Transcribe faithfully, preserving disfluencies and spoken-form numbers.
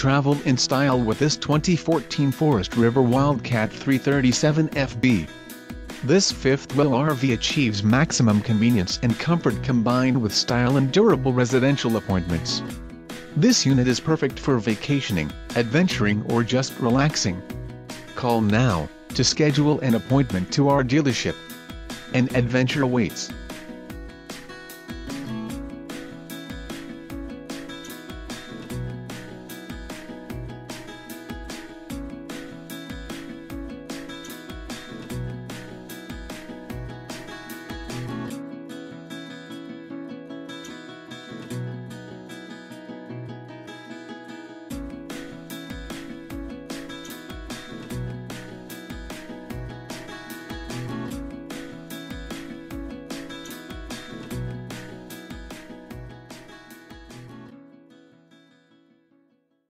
travel in style with this twenty fourteen Forest River Wildcat three thirty-seven F B. This fifth-wheel R V achieves maximum convenience and comfort combined with style and durable residential appointments. This unit is perfect for vacationing, adventuring or just relaxing. Call now to schedule an appointment to our dealership. An adventure awaits.